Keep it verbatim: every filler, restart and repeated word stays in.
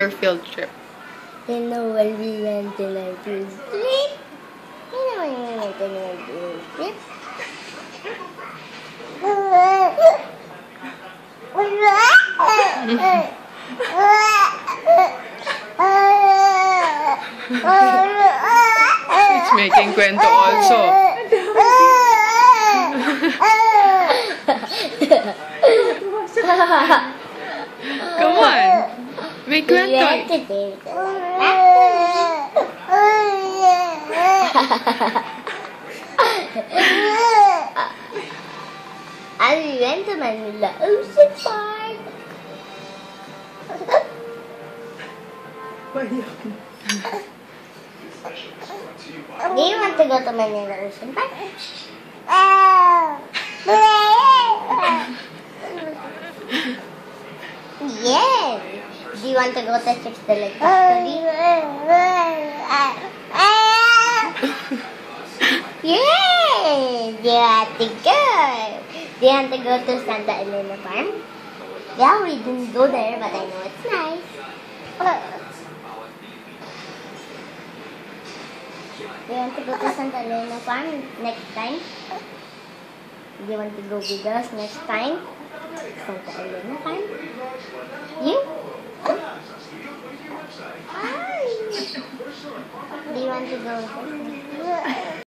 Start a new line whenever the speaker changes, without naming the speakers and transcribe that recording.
Your field trip.
You know when we went to our field trip? You know when we went to our field trip?
It's making kwento also. Come on. Make
We went to
kwento.
field And we went to Manila Ocean Park. Do you want to go to Manila Ocean Park? Yes. Do you want to go to Chips Delight Factory? Yes. Do you want to go? Do you want to go to Santa Elena Farm? Yeah, we didn't go there, but I know it's nice. Do you want to go to Santa Elena Farm next time? Do you want to go with us next time? Santa Elena Farm? You? Hi. Do you want to go with us?